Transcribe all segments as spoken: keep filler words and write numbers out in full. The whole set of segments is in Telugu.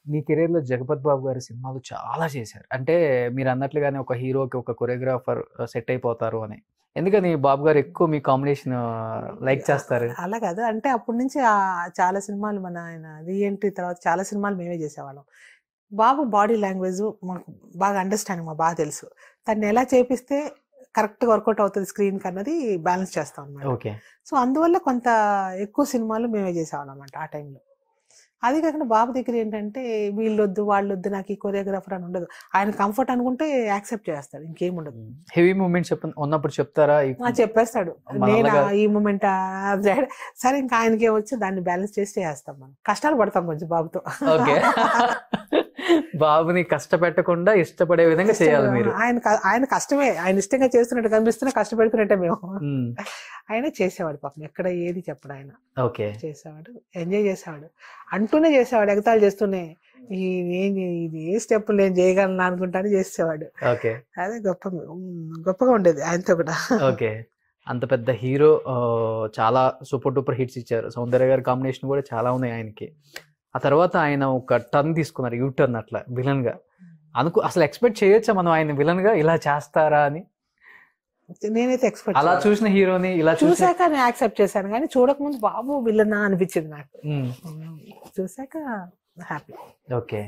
మీ కెరియర్‌లో 'జగపతి బాబు' గారి సినిమాలు చాలా చేశారు. అంటే మీరన్నట్లుగానే ఒక హీరోకి ఒక కొరియోగ్రాఫర్ సెట్ అయిపోతారు అని. ఎందుకని బాబు గారు ఎక్కువ మీ కాంబినేషన్ లైక్ చేస్తారు? అలా కాదు. అంటే అప్పటి నుంచి ఆహ్, చాలా సినిమాలు మన ఆయన రీ ఎంట్రీ తర్వాత చాలా సినిమాలు మేమే చేసేవాళ్ళం. బాబు బాడీ లాంగ్వేజ్ మాకు బాగా అండర్‌స్టాండింగ్ మాకు బాగా తెలుసు. తనని ఎలా చేపిస్తే కరెక్ట్‌గా వర్కౌట్ అవుతది స్క్రీన్‌కి అన్నది బ్యాలెన్స్ చేస్తాం అన్నమాట. ఓకే. సో, అందువల్ల కొంత ఎక్కువ సినిమాలు మేమే చేసేవాళ్ళం అన్నమాట ఆ టైంలో. అది కాకుండా బాబు దగ్గర ఏంటంటే వీళ్ళొద్దు, వాళ్ళొద్దు నాకు ఈ కొరియోగ్రాఫర్ అని ఉండదు. ఆయన కంఫర్ట్ అనుకుంటే యాక్సెప్ట్ చేస్తాడు. ఇంకేముండదు. హ్మ్. హెవీ మూవ్‌మెంట్స్ చెప్ప ఉన్నప్పుడు చెప్తారా? ఈ ఆ! చెప్పేస్తాడు. నేనా మనలాగా ఈ మూమెంటా అది సరే ఇంకా ఆయనకేమొచ్చో దాన్ని బ్యాలెన్స్ చేసి చేసేస్తాం మనం. కష్టాలు పడతాం కొంచెం బాబుతో. ఓకే. బాబుని కష్టపెట్టకుండా ఇష్టపడే విధంగా చేయాలి మీరు. ఆయన క ఆయన కష్టమే. ఆయన ఇష్టంగా చేస్తున్నట్టు కనిపిస్తున్నా కష్టపెడుతున్నట్టే మేము. హ్మ్. ఆయనే చేసేవాడు పాపం. ఎక్కడ ఏది చెప్పడు ఆయన. ఓకే. చేసేవాడు. ఎంజాయ్ చేసేవాడు. అంటూనే చేసేవాడు. ఎగతాళి చేస్తూనే ఈ ఏంది ఇది ఏ స్టెప్ నేను చేయగలను అనుకుంటానే చేసేవాడు. ఓకే. అదే గొప్ప హ్మ్. గొప్పగా ఉండేది ఆయనతో కూడా. ఓకే. అంత పెద్ద హీరో ఆహ్, చాలా సూపర్ డూపర్ హిట్స్ ఇచ్చారు. 'సౌందర్య' గారి కాంబినేషన్ కూడా చాలా ఉన్నాయి ఆయనకి. ఆ తర్వాత ఆయన ఒక టర్న్ తీసుకున్నారు. యూ టర్న్ అట్లా విలన్‌గా. అనుకో అసలు ఎక్స్‌పెక్ట్ చేయొచ్చా మనం ఆయన విలన్‌గా ఇలా చేస్తారా అని? నేనైతే ఎక్స్‌పెక్ట్ అలా చేయలేదు. చూసిన హీరోని ఇలా చూసిన చూసాక నేను యాక్సెప్ట్ చేశాను గానీ చూడకముందు బాబు విలనా అనిపించింది నాకు. హ్మ్. హ్మ్. చూసాక హ్యాపీ. ఓకే.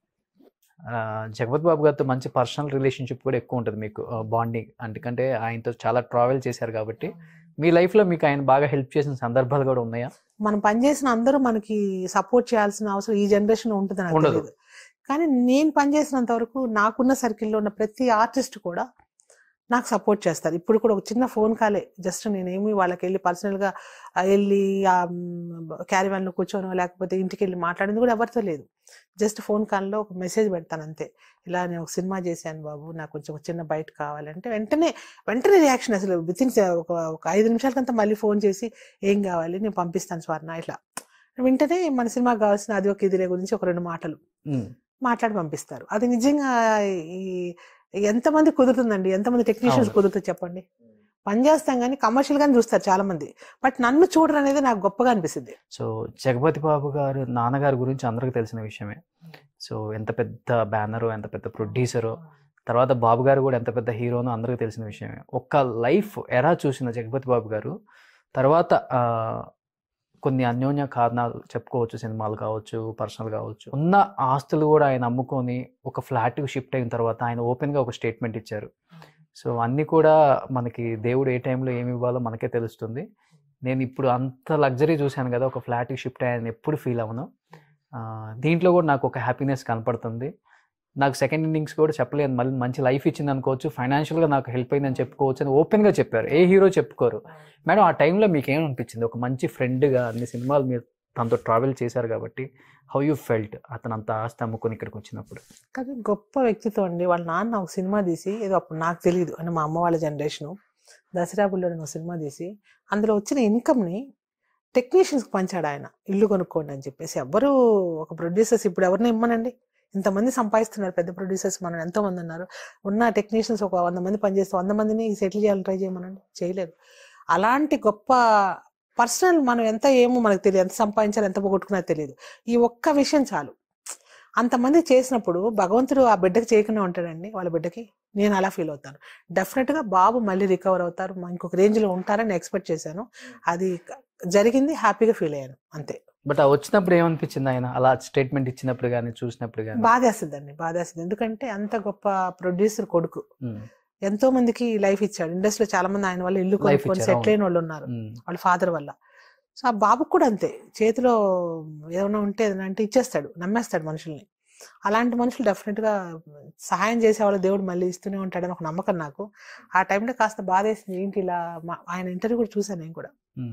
ఆహ్, 'జగపతి బాబు' గారితో మంచి పర్సనల్ రిలేషన్‌షిప్ కూడా ఎక్కువ ఉంటది మీకు. ఆహ్, బాండింగ్. ఎందుకంటే ఆయనతో చాలా ట్రావెల్ చేశారు కాబట్టి. మీ లైఫ్‌లో మీకు ఆయన బాగా హెల్ప్ చేసిన సందర్భాలు కూడా ఉన్నాయా? మనం పనిచేసిన అందరూ మనకి సపోర్ట్ చేయాల్సిన అవసరం ఈ జనరేషన్‌లో ఉంటదని నాకు ఉండదు. తెలీదు. కానీ నేను పనిచేసినంత వరకు నాకున్న సర్కిల్‌లో ఉన్న ప్రతి ఆర్టిస్ట్ కూడా నాకు సపోర్ట్ చేస్తారు. ఇప్పుడు కూడా ఒక చిన్న ఫోన్ కాలే జస్ట్ నేనేమి వాళ్ళకెళ్ళి పర్సనల్‌గా ఆహ్, ఎళ్ళి ఆహ్, హ్మ్, క్యారివాన్‌లో కూర్చోనో లేకపోతే ఇంటికెళ్ళి మాట్లాడింది కూడా ఎవరితో లేదు. జస్ట్ ఫోన్ కాల్‌లో ఒక మెసేజ్ పెడతాను అంతే. ఇలా నేను ఒక సినిమా చేశాను బాబు. నాకు కొంచెం ఒక చిన్న బైట్ కావాలంటే వెంటనే, వెంటనే రియాక్షన్ అసలు వితిన్ సె ఒక ఒక ఐదు నిమిషాలకంతా మళ్ళీ ఫోన్ చేసి ఏం కావాలి నేను పంపిస్తాను స్వర్ణ ఇట్లా. వెంటనే మన సినిమాకి కావాల్సిన అది ఒక ఇదిలే గురించి ఒక రెండు మాటలు హ్మ్. మాట్లాడి పంపిస్తారు. అది నిజంగా ఈ ఎంతమందికి కుదురుతుందండి? ఎంతమంది టెక్నీషియన్స్ అవును. కుదురుతది చెప్పండి? పని చేస్తాం గానీ కమర్షియల్‌గానే చూస్తారు చాలామంది. బట్ నన్ను చూడరనేది నాకు గొప్పగా అనిపిసిద్ది. సో 'జగపతి బాబు' గారు నాన్నగారి గురించి అందరికి తెలిసిన విషయమే. సో ఎంత పెద్ద బ్యానరో, ఎంత పెద్ద ప్రొడ్యూసరో, తర్వాత బాబు గారు కూడా ఎంత పెద్ద హీరోనో అందరికి తెలిసిన విషయమే. ఒక్క లైఫ్ ఎరా చూసిన 'జగపతి బాబు' గారు తర్వాత ఆహ్, కొన్ని అన్యోన్య కారణాలు చెప్పుకోవచ్చు. సినిమాలు కావచ్చు, పర్సనల్ కావచ్చు. ఉన్న ఆస్తులు కూడా ఆయన అమ్ముకొని ఒక ఫ్లాట్‌కి షిఫ్ట్ అయిన తర్వాత ఆయన ఓపెన్‌గా ఒక స్టేట్మెంట్ ఇచ్చారు. సో అన్నీ కూడా మనకి దేవుడు ఏ టైంలో ఏమి ఇవ్వాలో మనకే తెలుస్తుంది. నేను ఇప్పుడు అంత లగ్జరీ చూశాను కదా! ఒక ఫ్లాట్‌కి షిఫ్ట్ అయ్యానని ఎప్పుడు ఫీల్ అవ్వను. ఆహ్, దీంట్లో కూడా నాకు ఒక హ్యాపీనెస్ కనపడుతుంది. నాకు సెకండ్ ఇన్నింగ్స్ కూడా చెప్పలేను. మళ్ళీ మంచి లైఫ్ ఇచ్చిందనుకోవచ్చు. ఫైనాన్షియల్‌గా నాకు హెల్ప్ అయిందని చెప్పుకోవచ్చు అని ఓపెన్‌గా చెప్పారు. ఏ హీరో చెప్పుకోరు. మేడం ఆ టైంలో మీకేమనిపించింది? ఒక మంచి ఫ్రెండ్‌గా అన్ని సినిమాలు మీరు తనతో ట్రావెల్ చేశారు కాబట్టి హౌ యూ ఫెల్ట్? అతను అంత ఆస్తి అమ్ముకొని ఇక్కడికొచ్చినప్పుడు? కానీ గొప్ప వ్యక్తిత్వం అండి. వాళ్ళ నాన్న ఒక సినిమా తీసి ఏదో అప్పుడు నాకు తెలీదు. అంటే మా అమ్మ వాళ్ళ జనరేషను. 'దసరా బుల్లోడు' అని ఒక సినిమా తీసి అందులో వచ్చిన ఇన్‌కమ్‌ని టెక్నీషియన్స్‌కి పంచాడాయన. ఇల్లు కొనుక్కోండి అని చెప్పేసి. ఎవ్వరు ఒక ప్రొడ్యూసర్స్ ఇప్పుడు ఎవరిని ఇమ్మనండి. ఇంతమంది సంపాదిస్తున్నారు పెద్ద ప్రొడ్యూసర్స్ మనం ఎంతోమంది ఉన్నారు. ఉన్న టెక్నీషియన్స్ ఒక వంద మంది పనిచేస్తే వంద మందిని సెటిల్ చేయాలని ట్రై చేయమనండి. చేయలేరు. అలాంటి గొప్ప పర్సనల్ మనం ఎంత ఏమో మనకు తెలియదు. ఎంత సంపాదించాలో ఎంత పోగొట్టుకున్నారో తెలీదు. ఈ ఒక్క విషయం చాలు. అంతమంది చేసినప్పుడు భగవంతుడు ఆ బిడ్డకి చేయకుండా ఉంటాడండి వాళ్ళ బిడ్డకి? నేను అలా ఫీల్ అవుతాను. డెఫినెట్‌గా బాబు మళ్ళీ రికవర్ అవుతారు. మ ఇంకొక రేంజ్‌లో ఉంటారని ఎక్స్‌పెక్ట్ చేశాను. అది క జరిగింది. హ్యాపీగా ఫీల్ అయ్యాను. అంతే. బట్ ఆ వచ్చినప్పుడు ఏమనిపించింది ఆయన? అలా స్టేట్మెంట్ ఇచ్చినప్పుడు గాని, చూసినప్పుడు గాని? బాధేస్తదండి. బాధేస్తది. ఎందుకంటే అంత గొప్ప ప్రొడ్యూసర్ కొడుకు. హ్మ్. ఎంతో మందికి లైఫ్ ఇచ్చాడు. ఇండస్ట్రీలో చాలా మంది ఆయన వల్ల ఇల్లు లైఫ్ కొనుక్కొని ఇచ్చారు. సెటిల్ అవును. అయిన వాళ్ళున్నారు. హ్మ్. వాళ్ళ ఫాదర్ వల్ల. సో, ఆ బాబుకి కూడా అంతే. చేతిలో ఏమన్నా ఉంటే ఏదైనా అంటే ఇచ్చేస్తాడు. నమ్మేస్తాడు మనుషుల్ని. అలాంటి మనుషులు డెఫినెట్‌గా సహాయం చేసేవాళ్ళు దేవుడు మళ్ళీ ఇస్తూనే ఉంటాడని ఒక నమ్మకం నాకు. ఆ టైంలో కాస్త బాధేసింది. ఏంటి ఇలా మ ఆయన ఇంటర్వ్యూ కూడా చూసాను నేను కూడా. హ్మ్.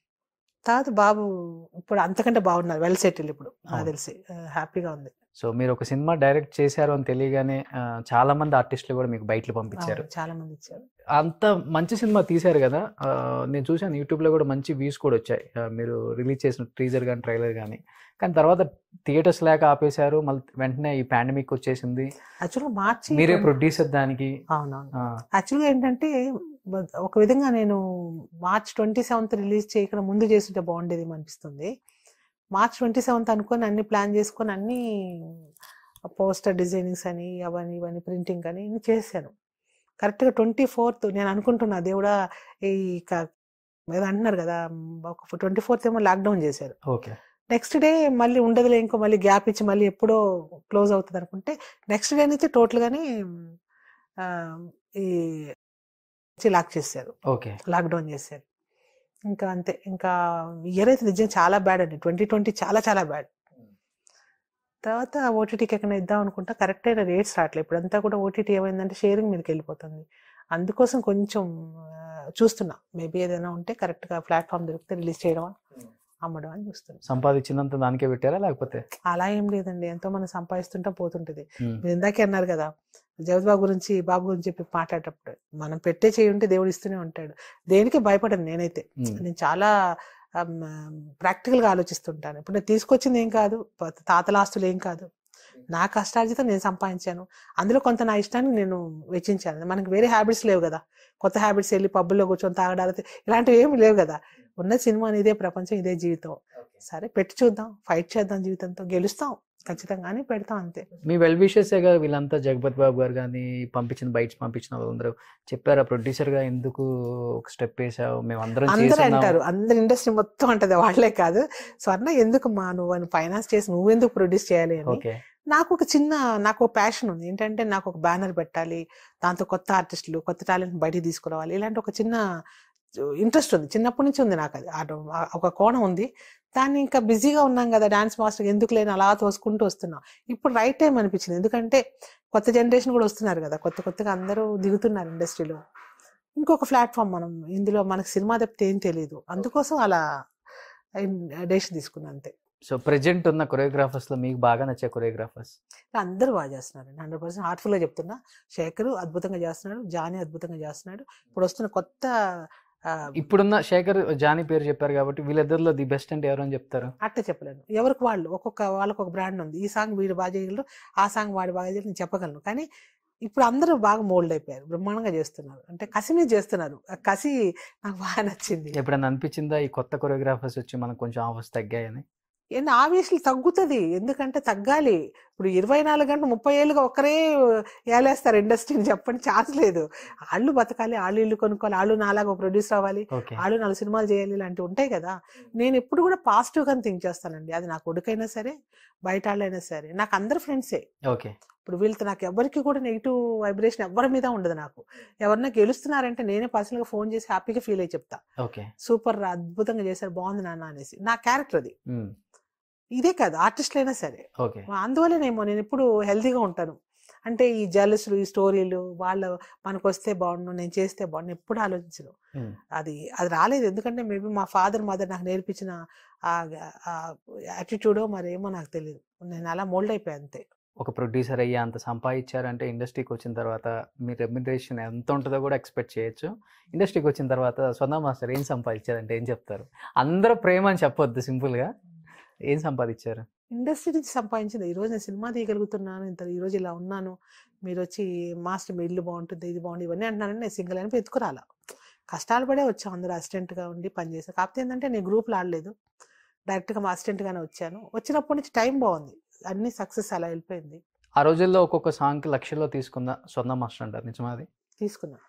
తర్వాత బాబు ఇప్పుడు అంతకంటే బాగున్నారు. వెల్ సెటిల్డ్ ఇప్పుడు నాకు అవును. తెలిసి. ఆహ్, హ్యాపీగా ఉంది. సో మీరు ఒక సినిమా డైరెక్ట్ చేశారు అని తెలియగానే ఆహ్, చాలా మంది ఆర్టిస్టులు కూడా మీకు బయటలు పంపించారు. అవును. చాలా మంది ఇచ్చారు. అంత మంచి సినిమా తీశారు గదా! ఆహ్, నేను చూసాను యూట్యూబ్‌లో కూడా మంచి వ్యూస్ కూడా వచ్చాయి. ఆహ్, మీరు రిలీజ్ చేసిన టీజర్ గాని, ట్రైలర్ గాని. కానీ తర్వాత థియేటర్స్ లేక ఆపేశారు. మళ్ళీ వెంటనే ఈ పాండమిక్ వచ్చేసింది. యాక్చువల్‌గా మార్చి మీరే ట్వెన్ ప్రొడ్యూసర్ దానికి. అవునవును. ఆ! యాక్చువల్‌గా ఏంటంటే బ ఒక విధంగా నేను మార్చ్ ఇరవై ఏడవ రిలీజ్ చేయకుండా ముందు చేసుంటే బాగుండేదేమో అనిపిస్తుంది. మార్చ్ ట్వంటీ సెవెంత్ అనుకొని అన్ని ప్లాన్ చేసుకొని అన్ని పోస్టర్ డిజైనింగ్స్ అని అవన్నీ ఇవన్నీ ప్రింటింగ్ అని ఇన్ని చేశాను. కరెక్ట్గా ట్వంటీ ఫోర్త్ నేను అనుకుంటున్నా దేవుడా ఈ క- ఏదో అంటున్నారు కదా, ఒక ట్వంటీ ఫోర్త్ ఏమో లాక్డౌన్ చేశారు. ఓకే. నెక్స్ట్ డే మళ్ళీ ఉండదులే, ఇంకో మళ్ళీ గ్యాప్ ఇచ్చి మళ్ళీ ఎప్పుడో క్లోజ్ అవుతుంది అనుకుంటే నెక్స్ట్ డే నుంచి టోటల్గానే ఆ, ఈ లాక్ చేశారు, ఓకే. లాక్డౌన్ చేశారు. ఇంకా అంతే. ఇంకా ఇయర్ అయితే నిజంగా చాలా బ్యాడ్ అండి, ట్వంటీ ట్వంటీ చాలా చాలా బ్యాడ్. తర్వాత ఓటీటీకి ఎక్కడ ఇద్దాం అనుకుంటా, కరెక్ట్ అయిన రేట్స్ రావట్లేదు. ఇప్పుడంతా కూడా ఓటీటీ ఏమైందంటే షేరింగ్ మీదకి వెళ్ళిపోతుంది. అందుకోసం కొంచెం ఆ, చూస్తున్నా, మేబీ ఏదైనా ఉంటే కరెక్ట్గా ప్లాట్ఫామ్ దొరికితే రిలీజ్ చేయడం అమ్మడం అని చూస్తున్నా. సంపాదించినంత దానికే పెట్టారా లేకపోతే? అలా ఏం లేదండి, ఎంతో మనం సంపాదిస్తుంటా పోతుంటది. ఉమ్, మీరు ఇందాకే అన్నారు కదా జగత్ బాబు గురించి, బాబు గురించి చెప్పి మాట్లాడేటప్పుడు, మనం పెట్టే చేయి ఉంటే దేవుడు ఇస్తూనే ఉంటాడు. దేనికి భయపడను నేనైతే. ఉమ్, నేను చాలా ప్రాక్టికల్గా ఆలోచిస్తుంటాను. ఇప్పుడు నేను తీసుకొచ్చింది ఏం కాదు, ప- తాతల ఆస్తులు ఏం కాదు, నా కష్టార్జితం నేను సంపాదించాను. అందులో కొంత నా ఇష్టాన్ని నేను వెచ్చించాను. మనకి వేరే హ్యాబిట్స్ లేవు కదా, కొత్త హ్యాబిట్స్ వెళ్ళి పబ్బుల్లో కూర్చొని తాగడాలు ఇలాంటివి ఏమి లేవు కదా. ఉన్న సినిమా ఇదే ప్రపంచం, ఇదే జీవితం. సరే పెట్టి చూద్దాం, ఫైట్ చేద్దాం, జీవితంతో గెలుస్తాం ఖచ్చితంగానే, పెడతాం అంతే. మీ వెల్ విషెస్ గారు వీళ్ళంతా జగపతి బాబు గారు కానీ పంపించిన బైట్స్ పంపించిన వాళ్ళందరూ చెప్పారా ప్రొడ్యూసర్ గా ఎందుకు ఒక స్టెప్ వేసావు, మేము అందరం అందరూ చేస్తున్నాం? అంటారు, అందరు ఇండస్ట్రీ మొత్తం అంటది, వాళ్ళే కాదు. సో అన్న ఎందుకు మా నువ్వు ఫైనాన్స్ చేసి నువ్వెందుకు ప్రొడ్యూస్ చేయాలి అని. ఓకే. నాకు ఒక చిన్న నాకు ఒక ప్యాషన్ ఉంది ఏంటంటే, నాకు ఒక బ్యానర్ పెట్టాలి, దాంతో కొత్త ఆర్టిస్టులు కొత్త టాలెంట్ బయటికి తీసుకురావాలి, ఇలాంటి ఒక చిన్న ఇంట్రెస్ట్ ఉంది, చిన్నప్పటి నుంచి ఉంది నాకు. అది ఆ- ఆ- ఒక కోణం ఉంది. దాన్ని ఇంకా బిజీగా ఉన్నాం కదా డాన్స్ మాస్టర్, ఎందుకు లేని అలా తోసుకుంటూ వస్తున్నాం. ఇప్పుడు రైట్ టైం అనిపించింది, ఎందుకంటే కొత్త జనరేషన్ కూడా వస్తున్నారు కదా, కొత్త కొత్తగా అందరూ దిగుతున్నారు ఇండస్ట్రీలో. ఇంకొక ప్లాట్ఫామ్, మనం ఇందులో మనకు సినిమా తప్పితే ఏం తెలియదు, అందుకోసం అలా డెసిషన్ తీసుకున్నాను అంతే. సో ప్రెజెంట్ ఉన్న కొరియోగ్రాఫర్స్ లో మీకు బాగా నచ్చే కొరియోగ్రాఫర్స్? అందరూ బాగా చేస్తున్నారు, హండ్రెడ్ పర్సెంట్ హార్ట్ఫుల్ గా చెప్తున్నా. శేఖర్ అద్భుతంగా చేస్తున్నాడు, జానీ అద్భుతంగా చేస్తున్నాడు. ఇప్పుడు వస్తున్న కొత్త ఆ, ఇప్పుడున్న శేఖర్ జానీ పేరు చెప్పారు కాబట్టి వీళ్ళిద్దరిలో ది బెస్ట్ అంటే ఎవరు అని చెప్తారు? అట్ట చెప్పలేను, ఎవరికి వాళ్ళు ఒక్కొక్క వాళ్ళకి ఒక బ్రాండ్ ఉంది. ఈ సాంగ్ వీడు బాగా చేయగలరు, ఆ సాంగ్ వాడు బాగా చేయగలరు, నేను చెప్పగలను. కానీ ఇప్పుడు అందరూ బాగా మోల్డ్ అయిపోయారు, బ్రహ్మాండంగా చేస్తున్నారు, అంటే కసి మీద చేస్తున్నారు. ఆ కసి నాకు బాగా నచ్చింది. ఎప్పుడైనా అనిపించిందా ఈ కొత్త కొరియోగ్రాఫర్స్ వచ్చి మనకు కొంచెం ఆఫర్స్ తగ్గాయని? ఏంటి ఆబ్వియస్లీ తగ్గుతుంది, ఎందుకంటే తగ్గాలి. ఇప్పుడు ఇరవై నాలుగు గంటలు ముప్పై ఏళ్ళుగా ఒక్కరే ఏలేస్తారు ఇండస్ట్రీని, చెప్పండి, ఛాన్స్ లేదు. వాళ్ళు బతకాలి, వాళ్ళు ఇల్లు కొనుక్కోవాలి, వాళ్ళు నాలాగా ప్రొడ్యూసర్ అవ్వాలి, ఓకే. వాళ్ళు నాలుగు సినిమాలు చేయాలి, ఇలాంటివి ఉంటాయి కదా. నేను ఎప్పుడు కూడా పాజిటివ్గా థింక్ చేస్తానండి, అది నా కొడుకైనా సరే బయట వాళ్ళైనా సరే, నాకు అందరు ఫ్రెండ్సే. ఓకే. ఇప్పుడు వీళ్ళతో నాకు ఎవరికి కూడా నెగిటివ్ వైబ్రేషన్ ఎవరి మీద ఉండదు. నాకు ఎవరన్నా గెలుస్తున్నారంటే నేనే పర్సనల్గా ఫోన్ చేసి హ్యాపీగా ఫీల్ అయ్యి చెప్తా, ఓకే. సూపర్ అద్భుతంగా చేశారు, బాగుంది నాన్న అనేసి. నా క్యారెక్టర్ అది. ఉమ్, ఇదే కాదు, ఆర్టిస్టులైనా సరే. ఓకే. అందువల్లనేమో నేను ఎప్పుడు హెల్తీగా ఉంటాను. అంటే ఈ జలసులు, ఈ స్టోరీలు, వాళ్ళ మనకు వస్తే బాగుండు, నేను చేస్తే బాగుండు ఎప్పుడు ఆలోచించను. ఉమ్, అది అది రాలేదు, ఎందుకంటే మేబీ మా ఫాదర్ మదర్ నాకు నేర్పించిన ఆ యాటిట్యూడో మరేమో నాకు తెలియదు, నేను అలా మోల్డ్ అయిపోయాను అంతే. ఒక ప్రొడ్యూసర్ అయ్యి అంత సంపాదించారంటే ఇండస్ట్రీకి వచ్చిన తర్వాత మీ రెమ్యునరేషన్ ఎంత ఉంటుందో కూడా ఎక్స్పెక్ట్ చేయొచ్చు. ఇండస్ట్రీకి వచ్చిన తర్వాత స్వర్ణ మాస్టర్ ఏం సంపాదించారంటే ఏం చెప్తారు? అందరూ ప్రేమ అని చెప్పొద్దు, సింపుల్గా ఏం సంపాదించారు? ఇండస్ట్రీ నుంచి సంపాదించింది, ఈ రోజు నేను సినిమా తీయగలుగుతున్నాను, ఇంత ఈ రోజు ఇలా ఉన్నాను, మీరు వచ్చి మాస్టర్ మీ ఇల్లు బాగుంటుంది, ఇది బాగుంటుంది, ఇవన్నీ అంటున్నానని నేను సింగిల్ అని ఎత్తుకురాలా. కష్టాలు పడే వచ్చాను, అందరూ అసిస్టెంట్గా ఉండి పనిచేసాను. కాకపోతే ఏంటంటే నేను గ్రూప్లో ఆడలేదు, డైరెక్ట్గా మా అసిస్టెంట్గానే వచ్చాను. వచ్చినప్పటి నుంచి టైం బాగుంది, అన్ని సక్సెస్ అలా వెళ్ళిపోయింది. ఆ రోజుల్లో ఒక్కొక్క సాంగ్కి లక్షల్లో తీసుకున్న స్వర్ణ మాస్టర్ అంటారు, నిజమా అది? తీసుకున్నా.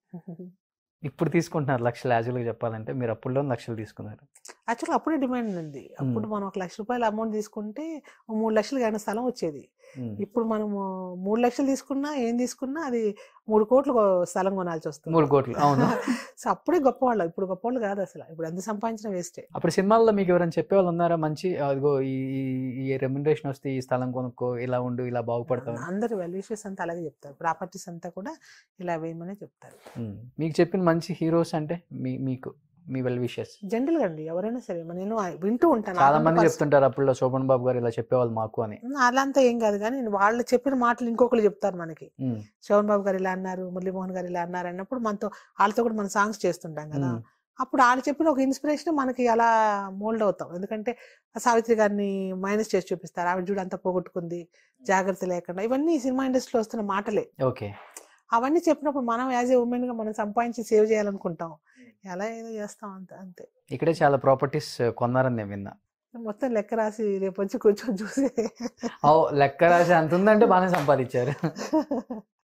ఇప్పుడు తీసుకుంటున్నారు లక్షలు, యాజువల్గా చెప్పాలంటే మీరు అప్పుడులో లక్షలు తీసుకున్నారు. యాక్చువల్గా అప్పుడే డిమాండ్ ఉంది. అప్పుడు మనం ఒక లక్ష రూపాయలు అమౌంట్ తీసుకుంటే ఓ మూడు లక్షలు కానీ స్థలం వచ్చేది. ఉమ్, ఇప్పుడు మనము మూడు లక్షలు తీసుకున్నా ఏం తీసుకున్నా అది మూడు కోట్లు కొ- స్థలం కొనాల్సి వస్తుంది. మూడు కోట్లు అవును. సో అప్పుడే గొప్పవాళ్ళు, ఇప్పుడు గొప్పవాళ్ళు కాదు అసలు. ఇప్పుడు ఎంత సంపాదించిన వేస్టే. అప్పుడు సినిమాల్లో మీకు ఎవరైనా చెప్పేవాళ్ళు ఉన్నారా మంచి అదిగో ఈ ఈ- ఈ రెమ్యునరేషన్ వస్తే ఈ స్థలం కొనుక్కో, ఇలా ఉండు, ఇలా బాగుపడతావు? అందరు వెల్ విషెస్ అంతా అలాగే చెప్తారు, ప్రాపర్టీస్ అంతా కూడా ఇలా వేయమనే చెప్తారు. ఉమ్, మీకు చెప్పిన మంచి హీరోస్ అంటే మీ మీకు మీ వెల్ విషెస్? జనరల్ గా అండి ఎవరైనా సరే నేను వింటూ ఉంటాను. చాలా నాకంటూ మంది pers- చెప్తుంటారు అప్పుడు శోభన్ బాబు గారు ఇలా చెప్పేవాళ్ళు మాకు అని. అలాంతా ఏం కాదు, కానీ వాళ్ళు చెప్పిన మాటలు ఇంకొకరు చెప్తారు మనకి. ఉమ్, శోభన్ బాబు గారు ఇలా అన్నారు, మురళీమోహన్ గారు ఇలా అన్నారు అన్నప్పుడు మనతో వాళ్ళతో కూడా మనం సాంగ్స్ చేస్తుంటాం కదా. ఉమ్, అప్పుడు వాళ్ళు చెప్పిన ఒక ఇన్స్పిరేషన్ మనకి అలా మోల్డ్ అవుతాం. ఎందుకంటే ఆ సావిత్రి గారిని మైనస్ చేసి చూపిస్తారు, ఆవిడ చూడు అంతా పోగొట్టుకుంది, జాగ్రత్త లేకుండా, ఇవన్నీ సినిమా ఇండస్ట్రీలో వస్తున్న మాటలే. ఓకే. అవన్నీ చెప్పినప్పుడు మనం యాజ్ ఏ ఉమెన్ గా మనం సంపాదించి సేవ్ చేయాలనుకుంటాం, ఎలా ఏదో చేస్తాం అంతే అంతే. ఇక్కడే చాలా ప్రాపర్టీస్ కొన్నారని నేను విన్నా. మొత్తం లెక్క రాసి రేపు వచ్చి కూర్చొని చూసే ఓ లెక్క రాసి అంత ఉందంటే బాగానే సంపాదించారు.